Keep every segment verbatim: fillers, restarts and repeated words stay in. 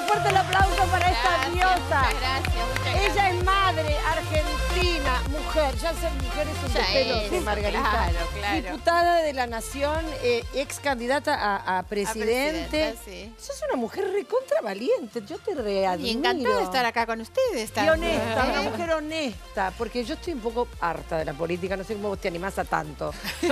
fuerte el aplauso para esta Gracias, diosa. muchas gracias, muchas gracias. Ella es madre, argentina, mujer. Ya ser mujer es un Ya despelote, es, Margarita. claro, claro. Diputada de la Nación, eh, ex candidata a, a presidente. A presidenta, sí. Sos una mujer recontra valiente. Yo te readmiro. Y encantada de estar acá con ustedes. Y honesta, ¿eh? una mujer honesta. Porque yo estoy un poco harta de la política. No sé cómo vos te animás a tanto.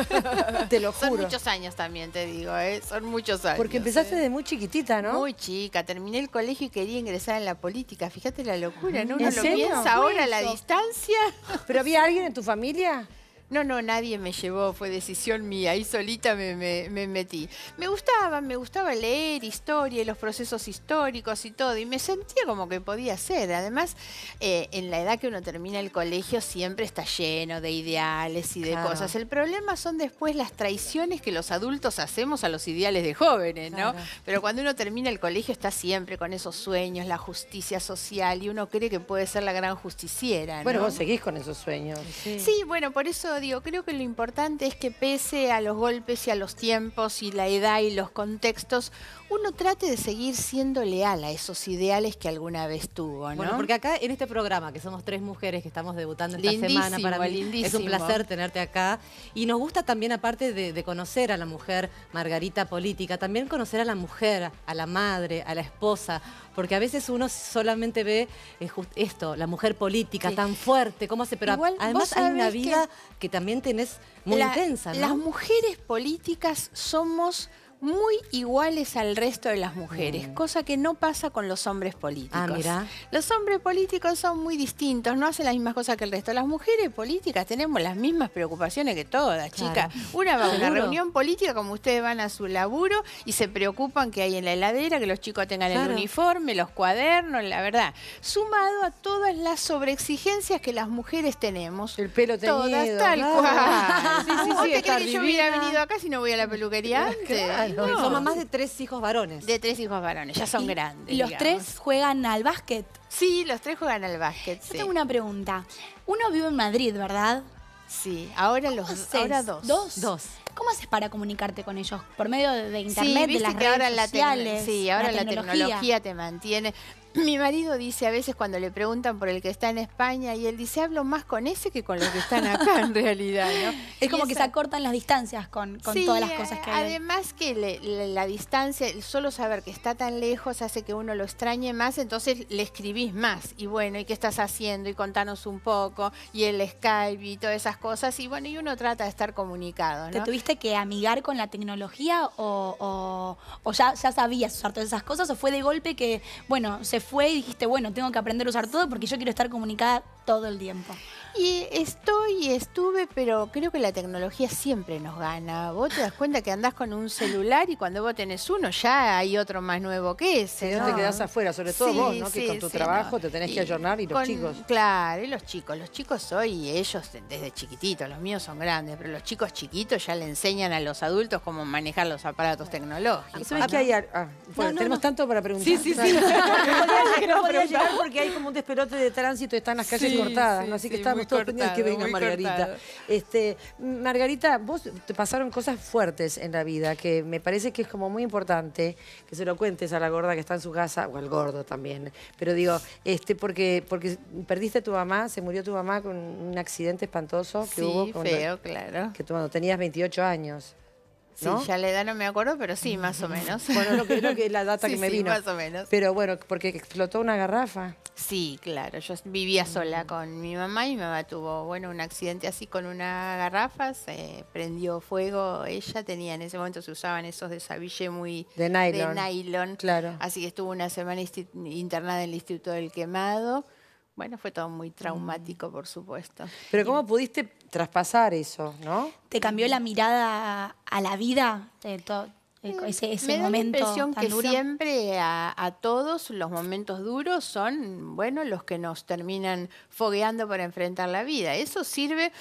Te lo juro. Son muchos años también, te digo, ¿eh? Son muchos años. Porque empezaste ¿eh? desde muy chiquitita, ¿no? Muy chica, terminé el colegio y quería ingresar en la política. Fíjate la locura, ¿no? ¿En Uno lo serio? piensa ahora a la Eso. distancia. ¿Pero había alguien en tu familia? No, no, nadie me llevó, fue decisión mía, ahí solita me, me, me metí. Me gustaba, me gustaba leer historia y los procesos históricos y todo, y me sentía como que podía ser. Además, eh, en la edad que uno termina el colegio siempre está lleno de ideales y de Claro. cosas. El problema son después las traiciones que los adultos hacemos a los ideales de jóvenes, ¿no? Claro. Pero cuando uno termina el colegio está siempre con esos sueños, la justicia social, y uno cree que puede ser la gran justiciera, ¿no? Bueno, vos seguís con esos sueños. Sí, bueno, por eso digo, creo que lo importante es que pese a los golpes y a los tiempos y la edad y los contextos, uno trate de seguir siendo leal a esos ideales que alguna vez tuvo, ¿no? Bueno, porque acá en este programa, que somos tres mujeres que estamos debutando esta Lindísimo, semana, para mí lindísimo. es un placer tenerte acá. Y nos gusta también, aparte de, de conocer a la mujer Margarita política, también conocer a la mujer, a la madre, a la esposa, porque a veces uno solamente ve eh, just esto, la mujer política Sí. tan fuerte, cómo hace, pero Igual, vos además hay una sabés vida que, también tenés muy La- intensa, ¿no? Las mujeres políticas somos muy iguales al resto de las mujeres, Mm. cosa que no pasa con los hombres políticos. Ah, mirá. Los hombres políticos son muy distintos, no hacen las mismas cosas que el resto. Las mujeres políticas tenemos las mismas preocupaciones que todas, Claro. chicas. Una va a una ¿Seguro? reunión política como ustedes van a su laburo y se preocupan que hay en la heladera, que los chicos tengan Claro. el uniforme, los cuadernos, la verdad. Sumado a todas las sobreexigencias que las mujeres tenemos. El pelo teñido. Todas, tal claro. cual. Sí, sí, ¿Vos sí, te estar crees que yo hubiera divina. venido acá si no voy a la peluquería antes? Claro. No. Son mamás de tres hijos varones. De tres hijos varones, ya son Y grandes. los digamos. tres juegan al básquet. Sí, los tres juegan al básquet. Yo Sí. tengo una pregunta. Uno vive en Madrid, ¿verdad? Sí, ahora los ¿Cómo haces? ahora dos. ¿Dos? Dos. ¿Cómo haces para comunicarte con ellos? ¿Por medio de, de Sí, internet, de viste las que redes ahora la, tecno- sociales? sí, ahora la tecnología. te mantiene. Mi marido dice a veces cuando le preguntan por el que está en España y él dice, hablo más con ese que con los que están acá en realidad, ¿no? Es Y como que esa- se acortan las distancias con, con Sí, todas las cosas que hay. además que le- le- la distancia, el solo saber que está tan lejos hace que uno lo extrañe más, entonces le escribís más. Y bueno, ¿y qué estás haciendo? Y contanos un poco, y el Skype y todas esas cosas. Y bueno, y uno trata de estar comunicado, ¿Te ¿no? tuviste que amigar con la tecnología o, o- o ya, ya sabías usar todas esas cosas? ¿O fue de golpe que, bueno, se fue y dijiste, bueno, tengo que aprender a usar todo porque yo quiero estar comunicada todo el tiempo? Y estoy y estuve, pero creo que la tecnología siempre nos gana. Vos te das cuenta que andás con un celular y cuando vos tenés uno ya hay otro más nuevo que ese. Si no, te quedás afuera, sobre todo Sí, vos, ¿no? sí, que con tu sí, trabajo no. te tenés Y que ayornar y los con- chicos. Claro, y los chicos. Los chicos hoy, ellos desde chiquititos, los míos son grandes, pero los chicos chiquitos ya le enseñan a los adultos cómo manejar los aparatos tecnológicos. ¿Sabes qué hay? ar- Ah, bueno, no, tenemos no. tanto para preguntar. Sí, sí, sí. No podía, no podía llegar porque hay como un despelote de tránsito, están las calles Sí, cortadas, sí, ¿no? Así que sí, estamos muy todos pendientes de que cortado, venga muy Margarita. cortado. Este, Margarita, vos te pasaron cosas fuertes en la vida que me parece que es como muy importante que se lo cuentes a la gorda que está en su casa, o al gordo también. Pero digo, este, porque, porque perdiste a tu mamá, se murió tu mamá con un accidente espantoso que Sí, hubo con- feo, claro. que tú cuando tenías veintiocho años. ¿no? Sí, ya la edad no me acuerdo, pero sí, más o menos. Bueno, lo que, lo que es la data Sí, que me sí, vino. más o menos. Pero bueno, porque explotó una garrafa. Sí, claro. Yo vivía sola con mi mamá y mi mamá tuvo, bueno, un accidente así con una garrafa, se prendió fuego. Ella tenía, en ese momento se usaban esos desabille muy De nylon. de nylon. Claro. Así que estuvo una semana insti- internada en el Instituto del Quemado. Bueno, fue todo muy Mm. traumático, por supuesto. Pero ¿cómo pudiste traspasar eso, no? ¿Te cambió la mirada a la vida? De to- eh, ese ese Me da la momento impresión tan que duro? siempre a, a todos los momentos duros son, bueno, los que nos terminan fogueando para enfrentar la vida. Eso sirve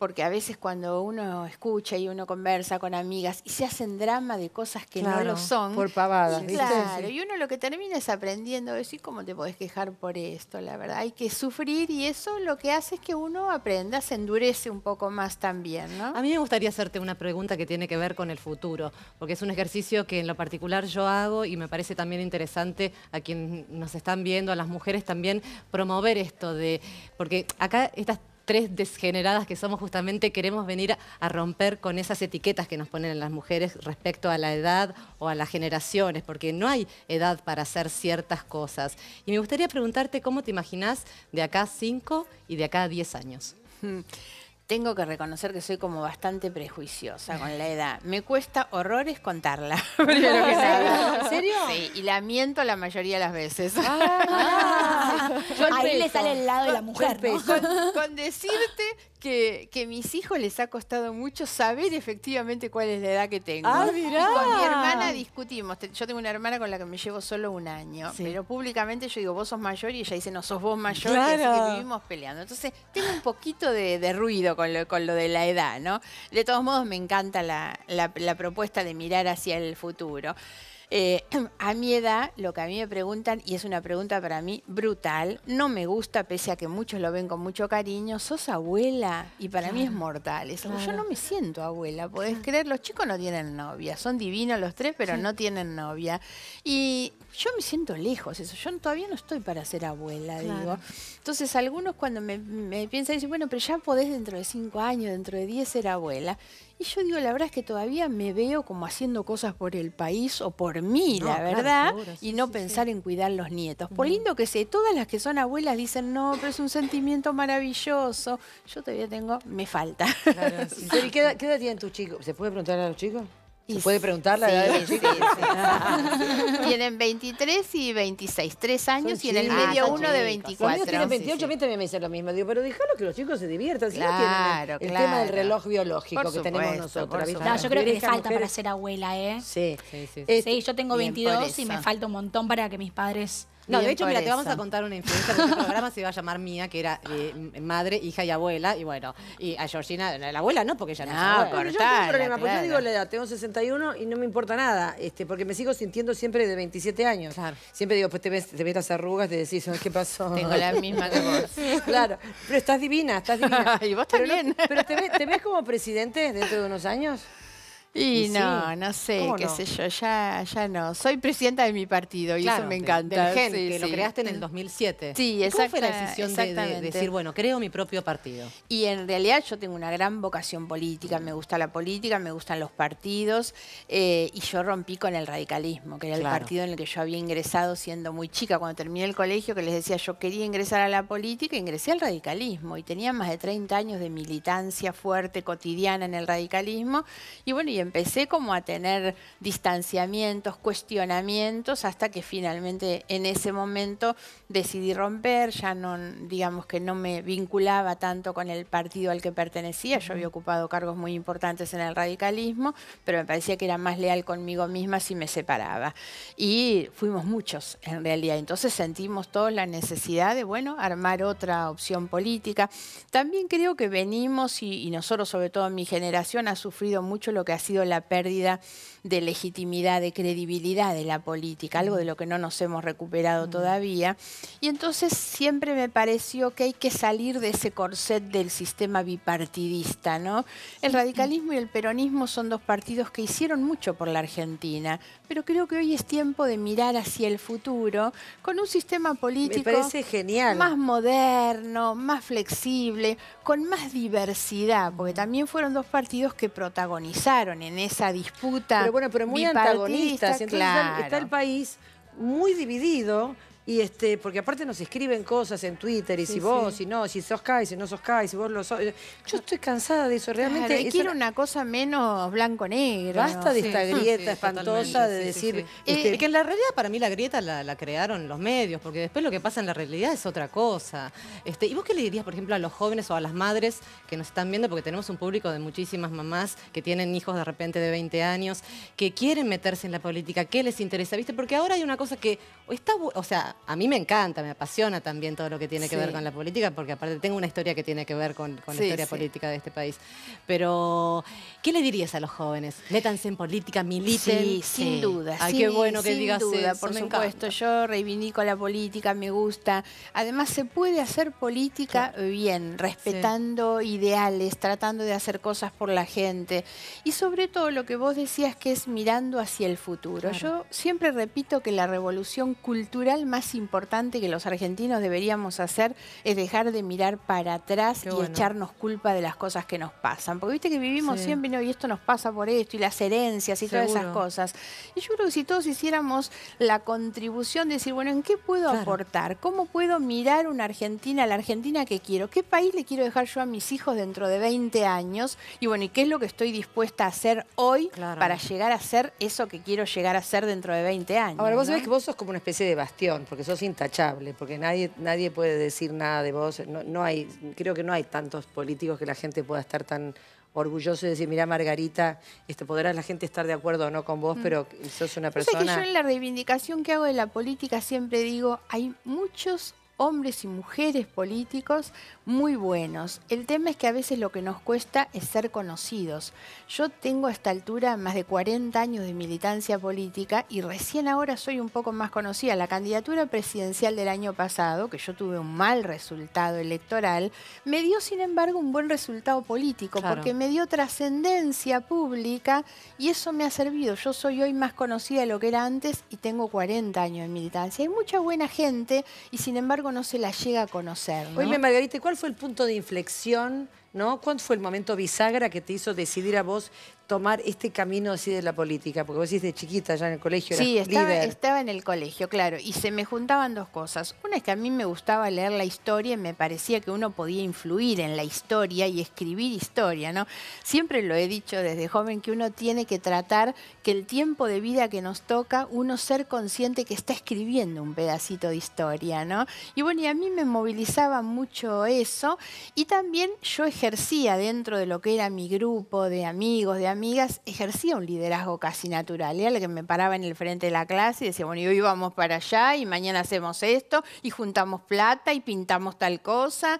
porque a veces cuando uno escucha y uno conversa con amigas y se hacen drama de cosas que Claro, no lo son. por pavadas, y ¿viste? claro, Sí. y uno lo que termina es aprendiendo eso. ¿Y cómo te podés quejar por esto? La verdad, hay que sufrir y eso lo que hace es que uno aprenda, se endurece un poco más también, ¿no? A mí me gustaría hacerte una pregunta que tiene que ver con el futuro, porque es un ejercicio que en lo particular yo hago y me parece también interesante a quienes nos están viendo, a las mujeres también, promover esto de... Porque acá estas tres desgeneradas que somos justamente queremos venir a romper con esas etiquetas que nos ponen las mujeres respecto a la edad o a las generaciones, porque no hay edad para hacer ciertas cosas. Y me gustaría preguntarte cómo te imaginás de acá a cinco y de acá a diez años. Tengo que reconocer que soy como bastante prejuiciosa con la edad. Me cuesta horrores contarla, primero que nada. ¿En serio? Sí, y la miento la mayoría de las veces. Ah, yo el Ahí le peso. sale el lado de la mujer, Yo el ¿no? peso. Con, con decirte que, que a mis hijos les ha costado mucho saber efectivamente cuál es la edad que tengo. Ah, mirá. Y con mi hermana discutimos. Te- Yo tengo una hermana con la que me llevo solo un año, Sí. pero públicamente yo digo, vos sos mayor, y ella dice, no, sos vos mayor, y Claro. así que vivimos peleando. Entonces, tengo un poquito de, de ruido con lo, con lo de la edad, ¿no? De todos modos, me encanta la, la- la propuesta de mirar hacia el futuro. Eh, a mi edad, lo que a mí me preguntan, y es una pregunta para mí brutal, no me gusta, pese a que muchos lo ven con mucho cariño, ¿sos abuela? Y para mí es mortal. Eso. Yo no me siento abuela, ¿podés creer? Los chicos no tienen novia, son divinos los tres, pero no tienen novia. Y yo me siento lejos, eso. Yo todavía no estoy para ser abuela, digo. Entonces, algunos cuando me, me piensan, dicen, bueno, pero ya podés dentro de cinco años, dentro de diez ser abuela. Y yo digo, la verdad es que todavía me veo como haciendo cosas por el país o por mí, No, la claro, verdad, seguro, sí, y no sí, pensar en cuidar los nietos. Por lindo que sea, todas las que son abuelas dicen, no, pero es un sentimiento maravilloso. Yo todavía tengo, me falta. Claro, sí. Pero, ¿y qué edad, qué edad tienen tus chicos? ¿Se puede preguntar a los chicos? ¿Se Y puede preguntar la edad de los sí, chicos? sí, sí. Tienen veintitrés y veintiséis, tres años, Son y en el chicos, medio son uno de chicos. veinticuatro. Los míos tienen Sí, veintiocho, sí. a mí también me dicen lo mismo. Digo, pero déjalo que los chicos se diviertan. Si no Claro, tienen el, el tema del claro. reloj biológico Por que tenemos supuesto, nosotras. por ¿viste? No, yo creo que le Mujeres, falta para mujeres. ser abuela, ¿eh? Sí. Sí, sí. Eh, Sí, yo tengo Bien, por veintidós y eso. me falta un montón para que mis padres... No, de Bien hecho, por mira, te vamos eso. a contar una influencia de este programa, se iba a llamar Mía, que era eh, madre, hija y abuela, y bueno, y a Georgina, la abuela no, porque ella no, No, es abuela. Bueno, yo no Cortala, tengo problema, porque yo claro. digo la edad, tengo sesenta y uno y no me importa nada, este, porque me sigo sintiendo siempre de veintisiete años. Claro. Siempre digo, pues te ves, te ves las arrugas, te decís, ¿qué pasó? Tengo la misma que vos. Claro, pero estás divina, estás divina. Y vos Pero no- también. pero te, ves, ¿te ves como presidente dentro de unos años? Y Y no, sí. no sé, ¿Cómo qué no? sé yo, ya, ya no. Soy presidenta de mi partido y Claro, eso me de- encanta. Del GEN, sí, que lo sí. creaste en el dos mil siete. Sí, ¿Y ¿Cómo fue la exacta- decisión de- de, exactamente. decir, bueno, creo mi propio partido? Y en realidad yo tengo una gran vocación política, me gusta la política, me gustan los partidos, eh, y yo rompí con el radicalismo, que era el Claro. partido en el que yo había ingresado siendo muy chica. Cuando terminé el colegio, que les decía yo quería ingresar a la política, ingresé al radicalismo y tenía más de treinta años de militancia fuerte, cotidiana en el radicalismo. Y bueno, y empecé como a tener distanciamientos, cuestionamientos, hasta que finalmente en ese momento decidí romper, ya no, digamos que no me vinculaba tanto con el partido al que pertenecía. Yo había ocupado cargos muy importantes en el radicalismo, pero me parecía que era más leal conmigo misma si me separaba. Y fuimos muchos en realidad, entonces sentimos todos la necesidad de, bueno, armar otra opción política. También creo que venimos, y, y nosotros, sobre todo mi generación, ha sufrido mucho lo que ha sido la pérdida de legitimidad, de credibilidad de la política, algo de lo que no nos hemos recuperado todavía. Y entonces siempre me pareció que hay que salir de ese corset del sistema bipartidista, ¿no? El radicalismo y el peronismo son dos partidos que hicieron mucho por la Argentina, pero creo que hoy es tiempo de mirar hacia el futuro con un sistema político Me parece genial. más moderno, más flexible, con más diversidad, porque también fueron dos partidos que protagonizaron en esa disputa. Pero bueno, pero muy bipartidista, antagonistas. Entonces está- claro. está el país muy dividido. Y este, porque aparte nos escriben cosas en Twitter, y Sí, si vos, sí. si no, si sos K, y si no sos K, y si vos lo sos. Yo estoy cansada de eso, realmente. Claro, y eso- quiero una cosa menos blanco-negro. Basta ¿no? de Sí, esta sí, grieta sí, espantosa totalmente, de sí, sí, decir. sí. este, Eh, que en la realidad, para mí, la grieta la, la crearon los medios, porque después lo que pasa en la realidad es otra cosa. Este, ¿Y vos qué le dirías, por ejemplo, a los jóvenes o a las madres que nos están viendo? Porque tenemos un público de muchísimas mamás que tienen hijos de repente de veinte años, que quieren meterse en la política, ¿qué les interesa? ¿Viste? Porque ahora hay una cosa que está, bu- o sea, a, a mí me encanta, me apasiona también todo lo que tiene que Sí. ver con la política, porque aparte tengo una historia que tiene que ver con, con la Sí, historia sí. política de este país. Pero, ¿qué le dirías a los jóvenes? Métanse en política, militen. Sí, sin duda. Ay, sin- qué bueno que sin digas duda, eso, por me supuesto. encanta. Yo reivindico la política, me gusta. Además, se puede hacer política bien, respetando ideales, tratando de hacer cosas por la gente. Y sobre todo lo que vos decías que es mirando hacia el futuro. Claro. Yo siempre repito que la revolución cultural más importante que los argentinos deberíamos hacer es dejar de mirar para atrás Qué y bueno. echarnos culpa de las cosas que nos pasan. Porque viste que vivimos Sí. siempre, ¿no? Y esto nos pasa por esto, y las herencias y todas esas Seguro. cosas. Y yo creo que si todos hiciéramos la contribución de decir, bueno, ¿en qué puedo Claro. aportar? ¿Cómo puedo mirar una Argentina, la Argentina que quiero? ¿Qué país le quiero dejar yo a mis hijos dentro de veinte años? Y bueno, ¿y qué es lo que estoy dispuesta a hacer hoy Claro. para llegar a ser eso que quiero llegar a ser dentro de veinte años? Ahora, vos ¿no? sabés que vos sos como una especie de bastión, porque sos intachable, porque nadie, nadie puede decir nada de vos. No, no hay, creo que no hay tantos políticos que la gente pueda estar tan orgulloso de decir, mirá, Margarita, este, podrá la gente estar de acuerdo o no con vos, pero sos una Yo sé que persona... yo en la reivindicación que hago de la política siempre digo, hay muchos hombres y mujeres políticos muy buenos. El tema es que a veces lo que nos cuesta es ser conocidos. Yo tengo a esta altura más de cuarenta años de militancia política y recién ahora soy un poco más conocida. La candidatura presidencial del año pasado, que yo tuve un mal resultado electoral, me dio sin embargo un buen resultado político, Claro. porque me dio trascendencia pública y eso me ha servido. Yo soy hoy más conocida de lo que era antes y tengo cuarenta años de militancia. Hay mucha buena gente y sin embargo no se la llega a conocer, ¿no? Oíme, Margarita, ¿cuál fue el punto de inflexión, no? ¿Cuándo fue el momento bisagra que te hizo decidir a vos tomar este camino así de la política? Porque vos decís de chiquita, ya en el colegio Sí, eras estaba, líder. estaba en el colegio, claro, y se me juntaban dos cosas. Una es que a mí me gustaba leer la historia y me parecía que uno podía influir en la historia y escribir historia, ¿no? Siempre lo he dicho desde joven que uno tiene que tratar que el tiempo de vida que nos toca, uno ser consciente que está escribiendo un pedacito de historia, ¿no? Y bueno, y a mí me movilizaba mucho eso y también yo ejercía dentro de lo que era mi grupo de amigos, de amigas, ejercía un liderazgo casi natural. Era la que me paraba en el frente de la clase y decía, bueno, y hoy vamos para allá y mañana hacemos esto y juntamos plata y pintamos tal cosa.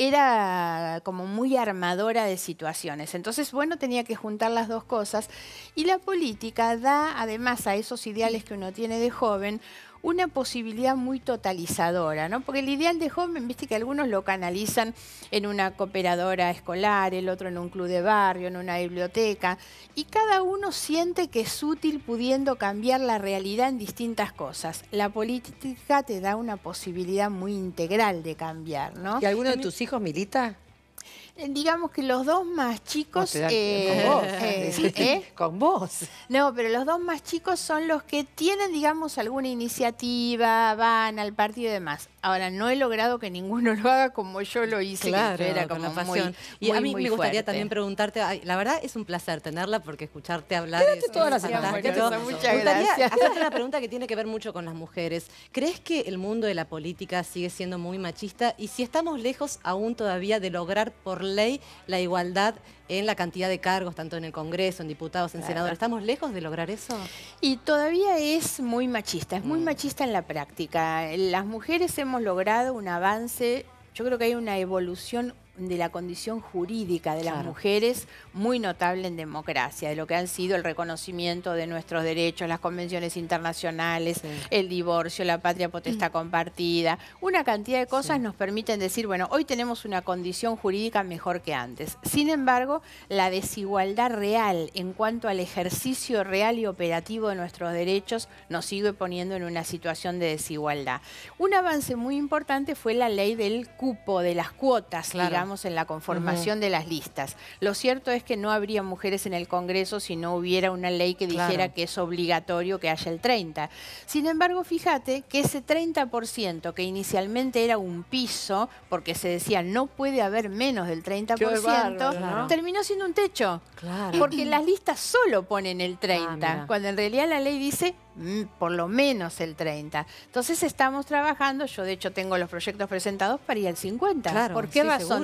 Era como muy armadora de situaciones. Entonces, bueno, tenía que juntar las dos cosas. Y la política da, además, a esos ideales que uno tiene de joven, una posibilidad muy totalizadora, ¿no? Porque el ideal de joven, viste que algunos lo canalizan en una cooperadora escolar, el otro en un club de barrio, en una biblioteca, y cada uno siente que es útil pudiendo cambiar la realidad en distintas cosas. La política te da una posibilidad muy integral de cambiar, ¿no? ¿Y alguno de tus hijos milita? Eh, Digamos que los dos más chicos... No, te dan- eh, con vos. eh, ¿eh? Con vos. No, pero los dos más chicos son los que tienen, digamos, alguna iniciativa, van al partido y demás. Ahora, no he logrado que ninguno lo haga como yo lo hice, Claro, que yo era con como la muy, pasión. Y muy, a mí muy me gustaría fuerte. también preguntarte, ay, la verdad es un placer tenerla porque escucharte hablar Quédate es, toda la es semana, fantástico. quédate muchas Me gustaría gracias. hacerte una pregunta que tiene que ver mucho con las mujeres. ¿Crees que el mundo de la política sigue siendo muy machista? Y si estamos lejos aún todavía de lograr por ley la igualdad en la cantidad de cargos, tanto en el Congreso, en diputados, en Claro. senadores, ¿estamos lejos de lograr eso? Y todavía es muy machista, es muy Mm. machista en la práctica. Las mujeres hemos logrado un avance, yo creo que hay una evolución de la condición jurídica de las Claro. mujeres muy notable en democracia, de lo que han sido el reconocimiento de nuestros derechos, las convenciones internacionales, Sí. el divorcio, la patria potestad compartida, una cantidad de cosas Sí. nos permiten decir, bueno, hoy tenemos una condición jurídica mejor que antes. Sin embargo, la desigualdad real en cuanto al ejercicio real y operativo de nuestros derechos nos sigue poniendo en una situación de desigualdad. Un avance muy importante fue la ley del cupo, de las cuotas, Claro. digamos, en la conformación de las listas. Lo cierto es que no habría mujeres en el Congreso si no hubiera una ley que dijera Claro. que es obligatorio que haya el treinta. Sin embargo, fíjate que ese treinta por ciento que inicialmente era un piso, porque se decía no puede haber menos del treinta por ciento, bárbaro, ¿no? terminó siendo un techo. Claro. Porque las listas solo ponen el treinta, mira. cuando en realidad la ley dice mm, por lo menos el treinta. Entonces estamos trabajando, yo de hecho tengo los proyectos presentados para ir al cincuenta. Claro, ¿Por qué sí, razón seguro.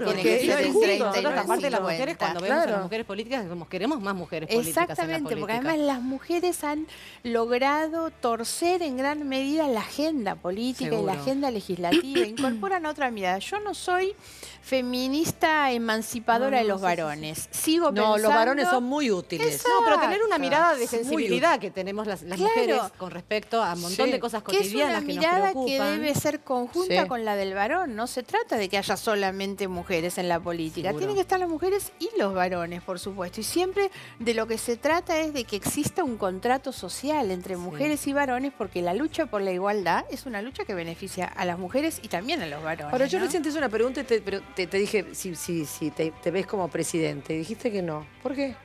tiene porque que ser es el justo. treinta y Nosotros, no el aparte de las cincuenta. mujeres, cuando vemos a Claro. las mujeres políticas, decimos, queremos más mujeres políticas en la Exactamente, porque política. además las mujeres han logrado torcer en gran medida la agenda política y la Seguro. agenda legislativa, incorporan otra mirada. Yo no soy feminista emancipadora No, de no, los sí, varones. Sigo No, pensando... los varones son muy útiles. No, pero tener una Exacto. mirada de Muy sensibilidad que tenemos las, las Claro. mujeres con respecto a un montón Sí. de cosas que es una cotidianas que, nos mirada que preocupan. debe ser conjunta Sí. con la del varón. No se trata de que haya solamente mujeres en la política. Seguro. Tienen que estar las mujeres y los varones, por supuesto. Y siempre de lo que se trata es de que exista un contrato social entre mujeres y varones, porque la lucha por la igualdad es una lucha que beneficia a las mujeres y también a los varones. Ahora, yo ¿no? recién te hice una pregunta, y te, pero te, te dije si, si, si te, te ves como presidente. Y dijiste que no. ¿Por qué?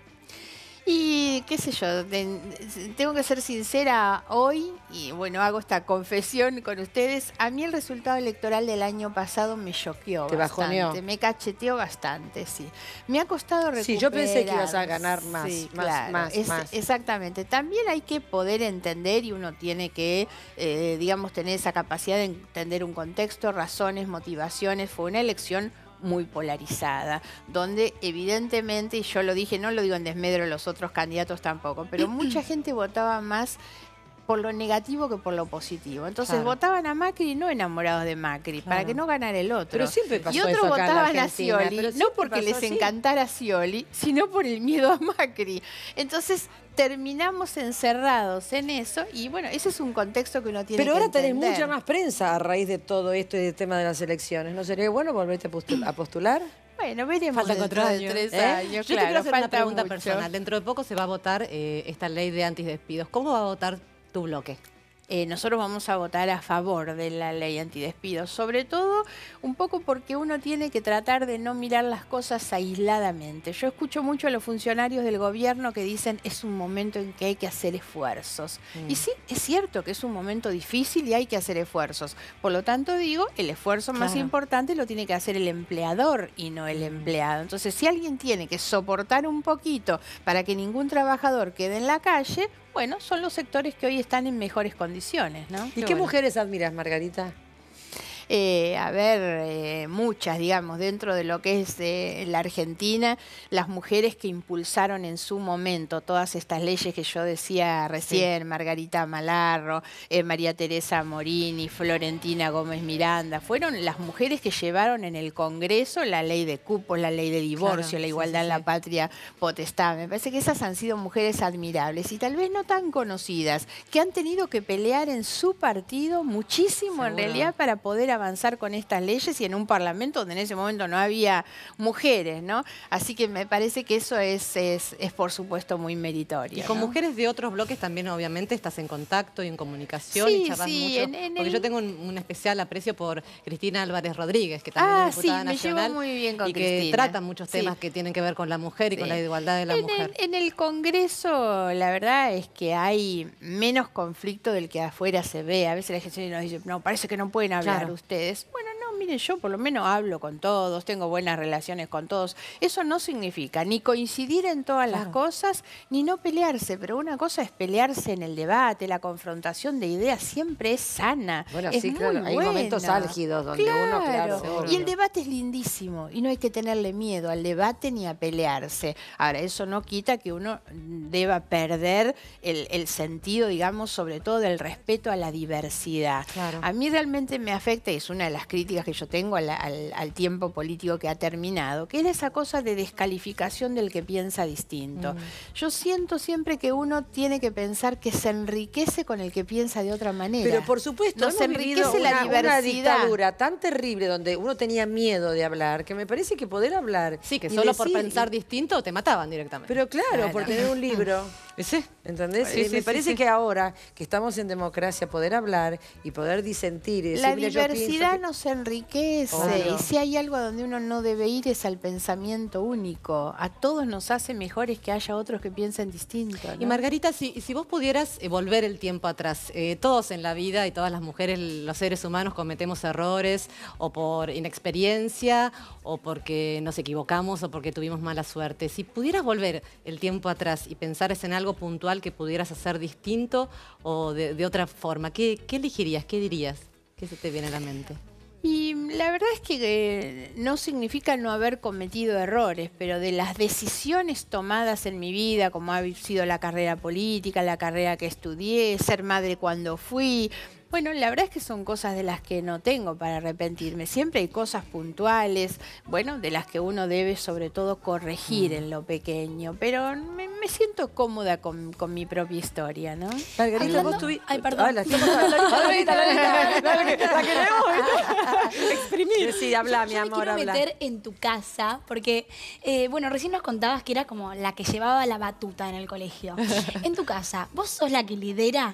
Y qué sé yo, de- tengo que ser sincera hoy, y bueno, hago esta confesión con ustedes. A mí el resultado electoral del año pasado me choqueó Te bastante, bajoneó. me cacheteó bastante, sí. Me ha costado recuperar. Sí, yo pensé que ibas a ganar más, Sí, más, claro, más, es- más. Exactamente. También hay que poder entender y uno tiene que, eh, digamos, tener esa capacidad de entender un contexto, razones, motivaciones. Fue una elección muy polarizada, donde evidentemente, y yo lo dije, no lo digo en desmedro de los otros candidatos tampoco, pero mucha gente votaba más por lo negativo que por lo positivo. Entonces Claro. votaban a Macri no enamorados de Macri, para Claro. que no ganara el otro. Pero siempre pasó y otros eso acá en la votaban a Argentina, Scioli, pero no siempre porque pasó les así. encantara Scioli, sino por el miedo a Macri. Entonces terminamos encerrados en eso y bueno, ese es un contexto que uno tiene Pero que ahora tenés entender. mucha más prensa a raíz de todo esto y del tema de las elecciones. ¿No sería bueno volverte a postu- a postular? Bueno, veremos Faltan dentro cuatro de años. tres ¿Eh? años. Yo te claro, quiero hacer una falta pregunta mucho. personal. Dentro de poco se va a votar eh, esta ley de antidespidos. ¿Cómo va a votar tu bloque? Eh, nosotros vamos a votar a favor de la ley antidespidos, sobre todo un poco porque uno tiene que tratar de no mirar las cosas aisladamente. Yo escucho mucho a los funcionarios del gobierno que dicen es un momento en que hay que hacer esfuerzos. Y sí, es cierto que es un momento difícil y hay que hacer esfuerzos. Por lo tanto digo, el esfuerzo más Claro. importante lo tiene que hacer el empleador y no el empleado. Entonces, si alguien tiene que soportar un poquito para que ningún trabajador quede en la calle, bueno, son los sectores que hoy están en mejores condiciones, ¿no? ¿Y qué mujeres admiras, Margarita? Eh, a ver, eh, muchas, digamos, dentro de lo que es eh, la Argentina, las mujeres que impulsaron en su momento todas estas leyes que yo decía recién, Margarita Malarro, eh, María Teresa Morini, Florentina Gómez Miranda, fueron las mujeres que llevaron en el Congreso la ley de cupos, la ley de divorcio, Claro, la sí, igualdad sí, en la sí. patria potestad. Me parece que esas han sido mujeres admirables y tal vez no tan conocidas, que han tenido que pelear en su partido muchísimo en Seguro. realidad para poder avanzar con estas leyes y en un parlamento donde en ese momento no había mujeres, ¿no? Así que me parece que eso es, es, es por supuesto muy meritorio. Y con ¿no? mujeres de otros bloques también, obviamente, estás en contacto y en comunicación Sí, y charlas sí, mucho. en- en porque el- yo tengo un, un especial aprecio por Cristina Álvarez Rodríguez, que también Ah, es diputada sí, me llevo nacional muy bien con y que Cristina. trata muchos Sí. temas que tienen que ver con la mujer y con Sí. la igualdad de la en mujer. El, en el Congreso, la verdad es que hay menos conflicto del que afuera se ve. A veces la gente nos dice, no, parece que no pueden hablar Claro. ustedes. Bueno, no, miren, yo por lo menos hablo con todos, tengo buenas relaciones con todos. Eso no significa ni coincidir en todas las Claro. cosas, ni no pelearse. Pero una cosa es pelearse en el debate, la confrontación de ideas siempre es sana. Bueno, es sí, muy claro, hay momentos buena. álgidos donde uno, claro, seguro. Y el debate es lindísimo y no hay que tenerle miedo al debate ni a pelearse. Ahora, eso no quita que uno deba perder el, el sentido, digamos, sobre todo del respeto a la diversidad. Claro. A mí realmente me afecta, y es una de las críticas que yo tengo al, al- al tiempo político que ha terminado, que es esa cosa de descalificación del que piensa distinto. Yo siento siempre que uno tiene que pensar que se enriquece con el que piensa de otra manera. Pero por supuesto, Nos hemos vivido enriquece la una, una diversidad. dictadura tan terrible donde uno tenía miedo de hablar, que me parece que poder hablar... Sí, que y solo por decir- pensar distinto te mataban directamente. Pero claro, Claro. por tener un libro... Sí. ¿Entendés? Sí, Eh, sí, me sí, parece sí. que ahora que estamos en democracia, poder hablar y poder disentir. y decir, La "Mira, yo pienso diversidad que-". nos enriquece Obvio. y si hay algo a donde uno no debe ir es al pensamiento único. A todos nos hace mejores que haya otros que piensen distinto. ¿no? Y Margarita, si, si vos pudieras eh, volver el tiempo atrás, eh, todos en la vida y todas las mujeres, los seres humanos cometemos errores o por inexperiencia o porque nos equivocamos o porque tuvimos mala suerte. Si pudieras volver el tiempo atrás y pensaras en algo puntual que pudieras hacer distinto o de, de otra forma, ¿qué, qué elegirías? ¿Qué dirías? ¿Qué se te viene a la mente? Y la verdad es que eh, no significa no haber cometido errores, pero de las decisiones tomadas en mi vida, como ha sido la carrera política, la carrera que estudié, ser madre cuando fui... Bueno, la verdad es que son cosas de las que no tengo para arrepentirme. Siempre hay cosas puntuales, bueno, de las que uno debe sobre todo corregir en lo pequeño. Pero me, me siento cómoda con, con mi propia historia, ¿no? Margarita, Hablando- vos tuviste... Ay, perdón. Ah, la estamos hablando. Margarita, Margarita, Margarita, la queremos. Exprimir. Sí, habla, mi Yo me amor, quiero habla. meter en tu casa, porque, eh, bueno, recién nos contabas que era como la que llevaba la batuta en el colegio. En tu casa, ¿vos sos la que lidera?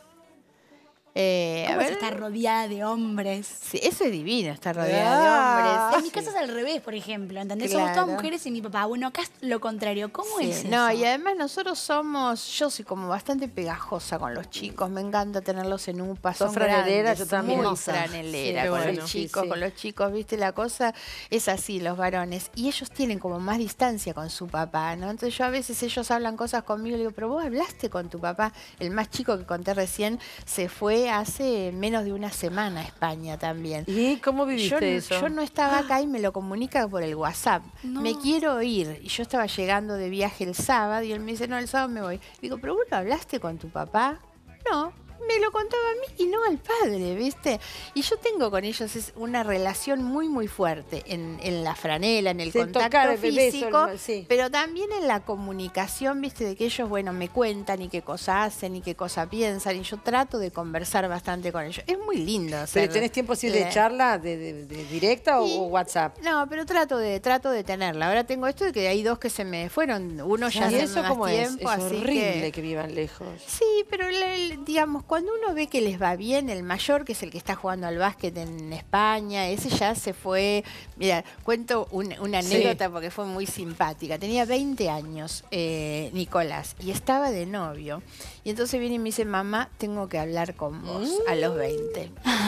Eh, a ¿Cómo es ver, estar rodeada de hombres? sí, eso es divino, estar rodeada Ah. de hombres. En mi casa es al revés, por ejemplo, ¿entendés? Somos Claro. todas mujeres y mi papá. Bueno, acá es lo contrario. ¿Cómo Sí, es eso? no, y además nosotros somos, yo soy como bastante pegajosa con los chicos, me encanta tenerlos en un paso. Sos franelera, grandes, yo también. Muy Hermosa. franelera Sí, con bueno, los sí, chicos, sí. con los chicos, viste, la cosa es así, los varones. Y ellos tienen como más distancia con su papá, ¿no? Entonces yo a veces ellos hablan cosas conmigo y le digo, pero vos hablaste con tu papá. El más chico que conté recién se fue hace menos de una semana a España también. ¿Y cómo viviste Yo, eso? yo no estaba acá y me lo comunica por el WhatsApp. No. Me quiero ir. Y yo estaba llegando de viaje el sábado y él me dice, no, el sábado me voy. Digo, ¿pero vos lo hablaste con tu papá? No. Me lo contaba a mí y no al padre, ¿viste? Y yo tengo con ellos es una relación muy, muy fuerte en, en la franela, en el Sí, contacto tocar, el beso, físico, el- sí. pero también en la comunicación, ¿viste? De que ellos, bueno, me cuentan y qué cosa hacen y qué cosa piensan y yo trato de conversar bastante con ellos. Es muy lindo. ¿Pero hacer tenés tiempo así de la- charla, de, de- de directa o, Sí. o WhatsApp? No, pero trato de trato de tenerla. Ahora tengo esto de que hay dos que se me fueron. Uno ya ¿Y hace eso más cómo es? tiempo, Es así horrible que... que... vivan lejos. Sí, pero la- el- digamos, cuando uno ve que les va bien, el mayor, que es el que está jugando al básquet en España, ese ya se fue. Mira, cuento un- una Sí. anécdota porque fue muy simpática. Tenía veinte años, eh, Nicolás, y estaba de novio. Y entonces viene y me dice, mamá, tengo que hablar con vos a los veinte.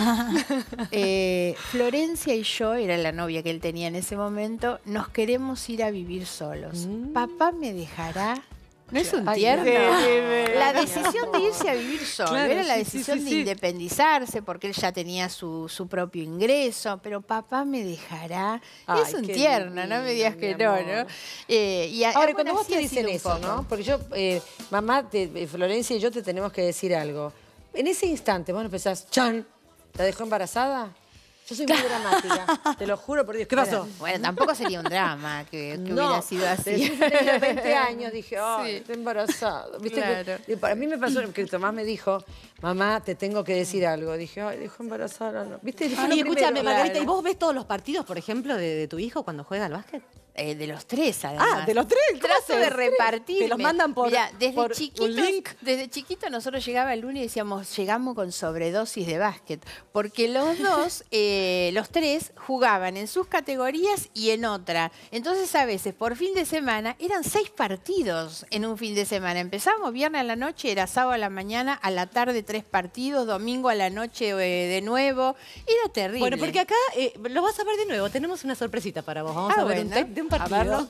Eh, Florencia y yo, era la novia que él tenía en ese momento, nos queremos ir a vivir solos. ¿Papá me dejará? ¿No es un Ay, tierno? qué bebé. La decisión de irse a vivir solo, Claro, era la sí, sí, decisión sí, de sí. independizarse porque él ya tenía su, su propio ingreso, pero papá me dejará. Ay, es un qué tierno, no me digas divino, que mi no, amor. ¿no? Eh, y a- Ahora, bueno, cuando vos así te ha dicen sido un eso, poco. ¿no? Porque yo, eh, mamá, te- eh, Florencia y yo te tenemos que decir algo. En ese instante, vos no pensás, ¡chan! ¿La dejó embarazada? Yo soy muy dramática, te lo juro por Dios. ¿Qué pasó? Bueno, bueno, tampoco sería un drama que, que No, hubiera sido así. pero yo tenía veinte años, dije, ay, Sí. estoy embarazada. ¿Viste que- Claro. y para mí me pasó que Tomás me dijo, mamá, te tengo que decir algo. Dije, ay, dejó embarazada. No. ¿Viste? Dije, Ay, lo escúchame, primero. Margarita, claro. ¿y vos ves todos los partidos, por ejemplo, de, de tu hijo cuando juega al básquet? Eh, de los tres, además. Ah, de los tres, ¿cómo Trato haces? de repartir. Te los mandan por- desde por un chiquitos, link. desde chiquito nosotros llegaba el lunes y decíamos, llegamos con sobredosis de básquet. Porque los dos, eh, los tres, jugaban en sus categorías y en otra. Entonces, a veces, por fin de semana, eran seis partidos en un fin de semana. Empezamos viernes a la noche, era sábado a la mañana, a la tarde tres partidos, domingo a la noche eh, de nuevo. Era terrible. Bueno, porque acá eh, lo vas a ver de nuevo. Tenemos una sorpresita para vos. Vamos Ah, a ver un bueno. tape de un A partido. verlo.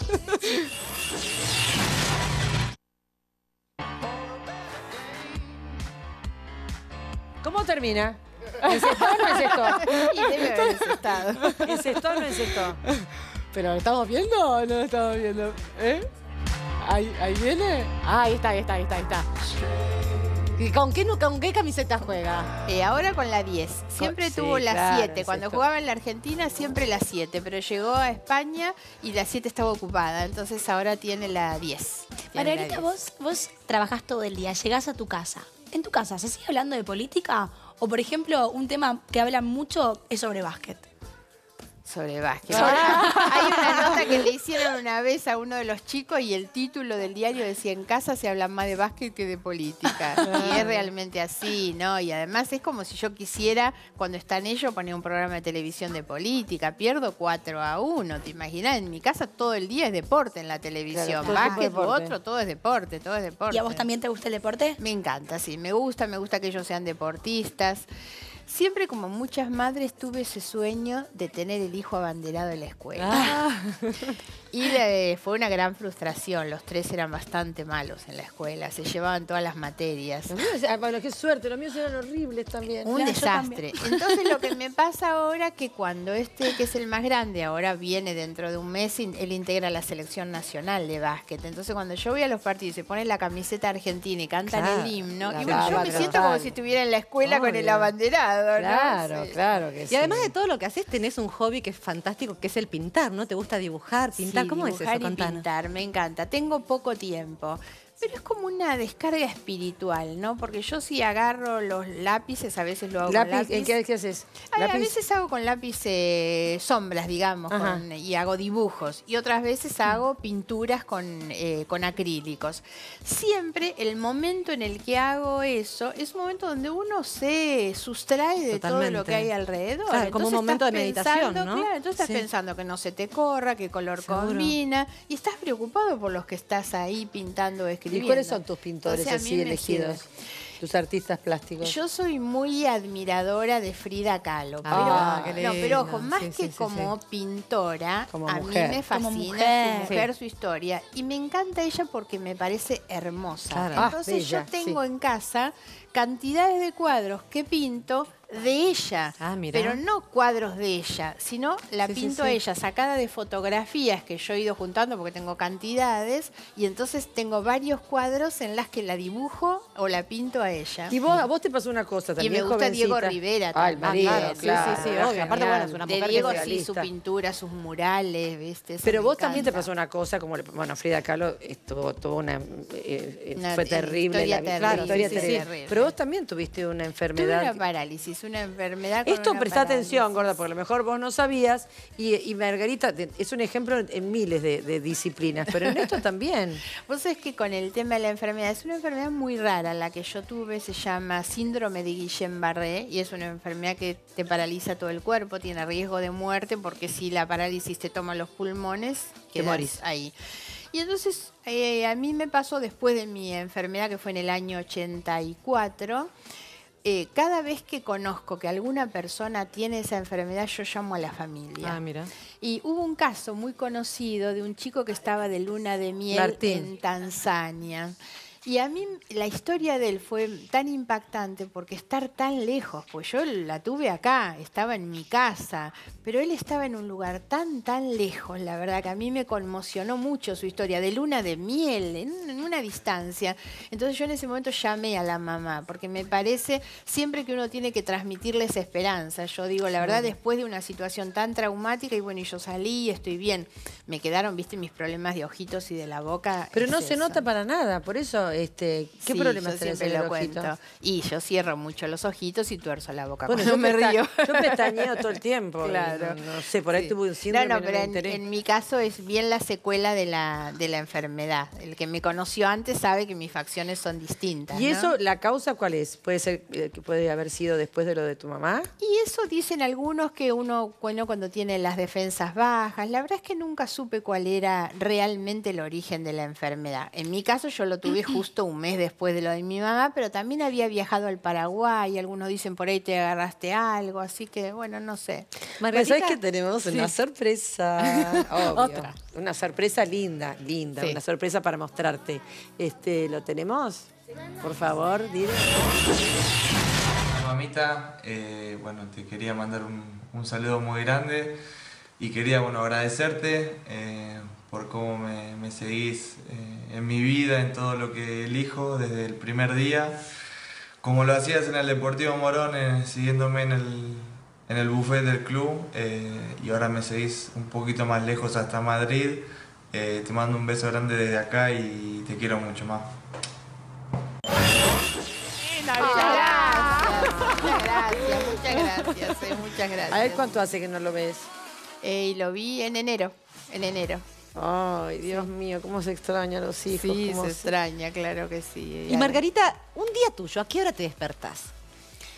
¿Cómo termina? ¿Encestó o no encestó? Y debe haber estado. ¿Encestó o no encestó? ¿Pero lo estamos viendo o no lo estamos viendo? ¿Eh? ¿Ahí, ahí viene? Ah, ahí está, ahí está, ahí está, ahí está. ¿Y con qué, nu- con qué camiseta juega? Eh, ahora con la diez. Siempre Sí, tuvo la claro, siete. Cuando esto. jugaba en la Argentina, siempre la siete. Pero llegó a España y la siete estaba ocupada. Entonces ahora tiene la diez. Tiene la Margarita, diez. vos, vos trabajás todo el día, llegás a tu casa. ¿En tu casa se sigue hablando de política? O, por ejemplo, un tema que hablan mucho es sobre básquet. Sobre básquet. Hay una nota que le hicieron una vez a uno de los chicos y el título del diario decía, en casa se habla más de básquet que de política. Y es realmente así, ¿no? Y además es como si yo quisiera, cuando están ellos, poner un programa de televisión de política. Pierdo cuatro a uno, ¿te imaginas? En mi casa todo el día es deporte en la televisión. Claro, todo es Básquet u deporte. otro, todo es deporte, todo es deporte. ¿Y a vos también te gusta el deporte? Me encanta, sí, me gusta, me gusta que ellos sean deportistas. siempre, como muchas madres, tuve ese sueño de tener el hijo abanderado en la escuela. Ah. Y le, fue una gran frustración. Los tres eran bastante malos en la escuela, se llevaban todas las materias. Los míos, ah, bueno, qué suerte, los míos eran horribles también. Un Claro, yo desastre. Entonces lo que me pasa ahora que cuando este, que es el más grande, ahora viene dentro de un mes, in- él integra la selección nacional de básquet. Entonces cuando yo voy a los partidos y se pone la camiseta argentina y cantan Claro, el himno, la y bueno, yo baba me siento total. como si estuviera en la escuela con el Obvio. abanderado, ¿no? Claro, Sí. claro que sí. Y además de todo lo que haces, tenés un hobby que es fantástico, que es el pintar, ¿no? ¿Te gusta dibujar, pintar? Sí, ¿Cómo es dibujar eso? y Contanos. pintar, me encanta. Tengo poco tiempo. Pero es como una descarga espiritual, ¿no? Porque yo si agarro los lápices, a veces lo hago Lápiz, con lápiz. ¿en qué, qué haces? Ay, a Lápiz. veces hago con lápiz eh, sombras, digamos, Ajá. con- y hago dibujos. Y otras veces hago pinturas con, eh, con acrílicos. Siempre el momento en el que hago eso es un momento donde uno se sustrae de todo lo Totalmente. que hay alrededor. Claro, como un Entonces momento estás de meditación, pensando, ¿no? Claro, entonces estás Sí. pensando que no se te corra, qué color Seguro. combina. Y estás preocupado por los que estás ahí pintando o ¿Y escribiendo. cuáles son tus pintores Entonces, a mí así me elegidos? sirve. Tus artistas plásticos. Yo soy muy admiradora de Frida Kahlo. Ah, pero, qué no, pero ojo, lindo. más Sí, que sí, sí, como pintora, Como a mujer. mí me Como fascina mujer. su mujer, su historia. Y me encanta ella porque me parece hermosa. Claro. Ah, Entonces bella, yo tengo sí. en casa cantidades de cuadros que pinto de ella, Ah, mirá. pero no cuadros de ella, sino la Sí, sí, pinto sí. a ella, sacada de fotografías que yo he ido juntando porque tengo cantidades, y entonces tengo varios cuadros en las que la dibujo o la pinto a ella. Y vos, a vos te pasó una cosa también, me gusta jovencita. Diego Rivera Ay, también. María, Ah, claro, sí, claro, sí, sí, era obvio. Aparte, genial. bueno, es una De mujer Diego que es sí, su realista. pintura, sus murales, ¿viste? Eso Pero me vos también te encanta. pasó una cosa, como le- bueno, Frida Kahlo estuvo, tuvo una, eh, eh, Una fue te- terrible, historia la vi- terrible, claro, historia sí, terrible. terrible. Pero vos también tuviste una Tuve enfermedad. una que- parálisis, una enfermedad con Esto una presta atención, parálisis. gorda, porque a lo mejor vos no sabías. Y, y Margarita de- es un ejemplo en, en miles de, de disciplinas, pero en esto también. Vos sabés que con el tema de la enfermedad, es una enfermedad muy rara la que yo tuve, se llama síndrome de Guillain-Barré y es una enfermedad que te paraliza todo el cuerpo, tiene riesgo de muerte porque si la parálisis te toma los pulmones, Te quedás morís. ahí. Y entonces eh, a mí me pasó después de mi enfermedad, que fue en el año ochenta y cuatro, eh, cada vez que conozco que alguna persona tiene esa enfermedad, yo llamo a la familia. Ah, mira. Y hubo un caso muy conocido de un chico que estaba de luna de miel Martín. en Tanzania. Y a mí la historia de él fue tan impactante porque estar tan lejos, pues yo la tuve acá, estaba en mi casa, pero él estaba en un lugar tan, tan lejos, la verdad que a mí me conmocionó mucho su historia, de luna de miel, en, un- en una distancia. Entonces yo en ese momento llamé a la mamá, porque me parece siempre que uno tiene que transmitirles esperanza. Yo digo, la verdad, después de una situación tan traumática, y bueno, y yo salí, estoy bien, me quedaron, viste, mis problemas de ojitos y de la boca. Pero es no se eso. nota para nada, por eso, este, ¿qué Sí, problemas yo tenés siempre en lo el ojito? cuento. Y yo cierro mucho los ojitos y tuerzo la boca Bueno, cuando yo me pesta- río. Yo pestañeo todo el tiempo. Claro. No, no sé, por ahí Sí. tuve un síndrome. No, no, y pero me en, enteré. en mi caso es bien la secuela de la, de la enfermedad. El que me conoció antes sabe que mis facciones son distintas. ¿Y ¿no? eso, la causa cuál es? ¿Puede ser eh, que puede haber sido después de lo de tu mamá? Y eso dicen algunos que uno, bueno, cuando tiene las defensas bajas, la verdad es que nunca supe cuál era realmente el origen de la enfermedad. En mi caso yo lo tuve justo un mes después de lo de mi mamá, pero también había viajado al Paraguay, algunos dicen por ahí te agarraste algo, así que bueno, no sé. Pues ¿sabes que tenemos una sorpresa? Obvio. Otra. Una sorpresa linda, linda, Sí. una sorpresa para mostrarte. Este, ¿lo tenemos? Por favor, dile. Hola, mamita, eh, bueno, te quería mandar un, un saludo muy grande y quería, bueno, agradecerte eh, por cómo me, me seguís eh, en mi vida, en todo lo que elijo desde el primer día, como lo hacías en el Deportivo Morón, eh, siguiéndome en el, en el buffet del club, eh, y ahora me seguís un poquito más lejos hasta Madrid. Eh, te mando un beso grande desde acá y te quiero mucho más. Muchas gracias, muchas gracias, muchas gracias, eh, muchas gracias. A ver cuánto hace que no lo ves. Eh, y lo vi en enero, en enero. Ay, Dios mío, cómo se extrañan los hijos. Sí, cómo se extraña, claro que sí. Y Margarita, un día tuyo, ¿a qué hora te despertás?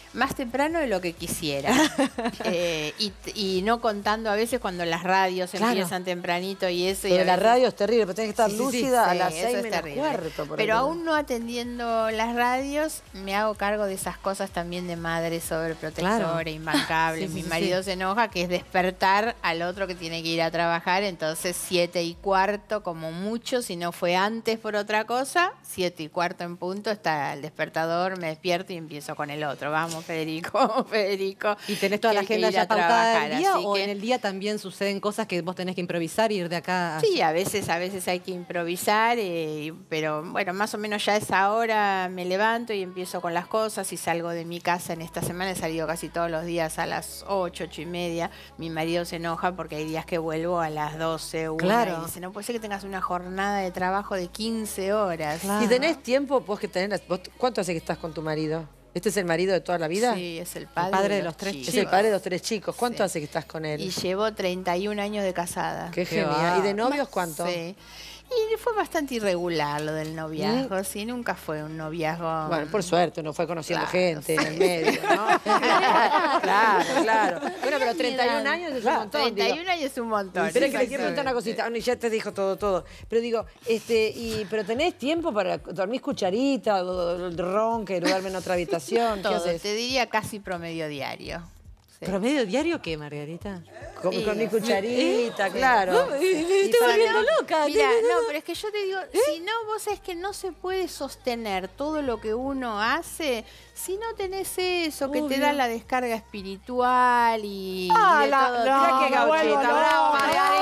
más temprano de lo que quisiera. eh, y, y no contando a veces cuando las radios Claro. empiezan tempranito y eso. Y Lo a de la veces- radio es terrible, pero tenés que estar Sí, sí, sí, lúcida a sí, las eso seis es menos terrible. cuarto. por Pero ahí. aún no atendiendo las radios, me hago cargo de esas cosas también de madre sobreprotectora, Claro. imbancable. Sí, sí, Mi sí, marido sí. se enoja, que es despertar al otro que tiene que ir a trabajar, entonces siete y cuarto como mucho, si no fue antes por otra cosa, siete y cuarto en punto está el despertador, me despierto y empiezo con el otro. Vamos, Federico, Federico. ¿Y tenés toda que la hay que agenda ir ya a pautada trabajar, del día así o que- en el día también suceden cosas que vos tenés que improvisar y ir de acá a... Sí, a veces, a veces hay que improvisar, eh, pero bueno, más o menos ya a esa hora me levanto y empiezo con las cosas y salgo de mi casa. En esta semana he salido casi todos los días a las ocho, ocho y media. Mi marido se enoja porque hay días que vuelvo a las doce, una, Claro. y dice, no puede ser que tengas una jornada de trabajo de quince horas. Claro. ¿Y tenés tiempo? Vos que tenés, vos- ¿Cuánto hace que estás con tu marido? ¿Este es el marido de toda la vida? Sí, es el padre, padre de los los tres chicos. Es el padre de los tres chicos. ¿Cuánto Sí. hace que estás con él? Y llevo treinta y un años de casada. Qué Qué genial. va. ¿Y de novios cuánto? Sí. Y fue bastante irregular lo del noviazgo, sí, nunca fue un noviazgo. Bueno, por suerte, uno fue conociendo Claro, gente en el medio, ¿no? claro, claro. Bueno, pero treinta y un años es un montón. treinta y digo. un años es un montón. Pero es que le quiero preguntar una cosita. Ah, no, ya te dijo todo, todo. Pero digo, este, y, pero tenés tiempo para dormir cucharita, o ron, que duerme en otra habitación. ¿Qué Todo, haces? te diría casi promedio diario. Sí. ¿Promedio diario qué, Margarita? Con, Y- con mi cucharita, claro. Me Y estoy para- volviendo loca. Mira, no, pero es que yo te digo, si no, vos sabés que no se puede sostener todo lo que uno hace si no tenés eso, que te da la descarga espiritual y, Ah, y de la- todo. mirá No, qué me vuelvo gauchita, loca. bravo,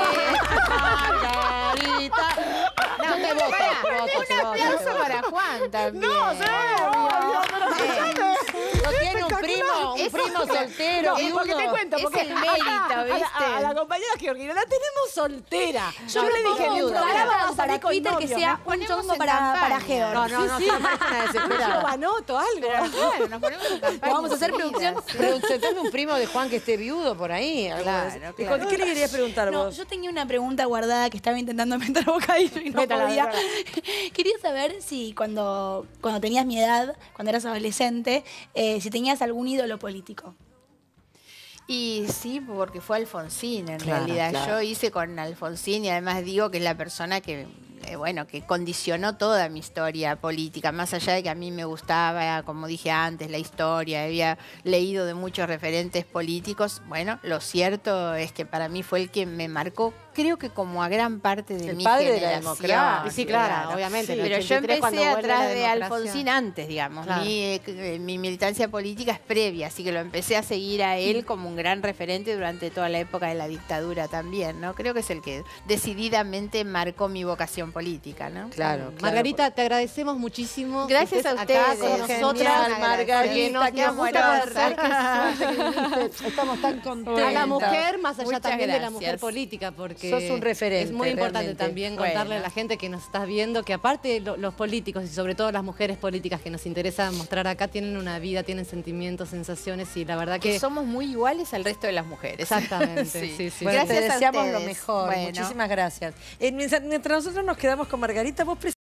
Margarita. No, Yo te voto, pará, te voto, te un voto, te aplauso voto. para Juan también. ¿No tiene un primo, un primo soltero, No, viudo? porque te cuento, porque es el mérito, ¿viste? A la compañera Georgina la tenemos soltera. Yo No, le no, dije, no, un no, programa no, para no, no, Twitter no, que no, sea nos un ponemos chongo en para, campaña. para Georg. No, no, no, está parece una Yo desesperada. anoto algo. Pero claro, nos ponemos en campaña. Vamos a hacer enseguida, producción. sí. Pero se tome un primo de Juan que esté viudo por ahí. algo Claro, de eso. ¿Y claro. con- ¿Qué le querías preguntar No, vos? yo tenía una pregunta guardada que estaba intentando meter bocadillo y no Métala, podía. métala. Quería saber si cuando, cuando tenías mi edad, cuando eras adolescente, eh, si tenías algún ídolo político. Y sí, porque fue Alfonsín en Claro, realidad. claro. Yo hice con Alfonsín y además digo que es la persona que, eh, bueno, que condicionó toda mi historia política. Más allá de que a mí me gustaba, como dije antes, la historia, había leído de muchos referentes políticos. Bueno, lo cierto es que para mí fue el que me marcó, creo que como a gran parte de El mi padre de la generación. democracia. Sí, claro, obviamente, en el Pero yo ochenta y tres cuando empecé vuelve la atrás de democracia. Alfonsín antes, digamos. Claro. Mi, eh, mi militancia política es previa, así que lo empecé a seguir a él como un gran referente durante toda la época de la dictadura también, ¿no? Creo que es el que decididamente marcó mi vocación política, ¿no? Claro, claro. Margarita, te agradecemos muchísimo. que Gracias estés a acá ustedes. con Genial, nosotras. Margarita, Que nos- que nos gusta amorosa. conversar, qué suerte que viniste. Estamos tan contentos. A la mujer, más allá Muchas también de la mujer gracias. política, porque Sos un referente, es muy importante realmente. también contarle Bueno. a la gente que nos estás viendo que aparte lo- los políticos y sobre todo las mujeres políticas que nos interesa mostrar acá tienen una vida, tienen sentimientos, sensaciones y la verdad Que que somos muy iguales al resto de las mujeres. exactamente, sí, sí. Bueno, Gracias te a deseamos lo ustedes. mejor. Bueno. Muchísimas gracias. Eh, mientras mientras nosotros nos quedamos con Margarita, vos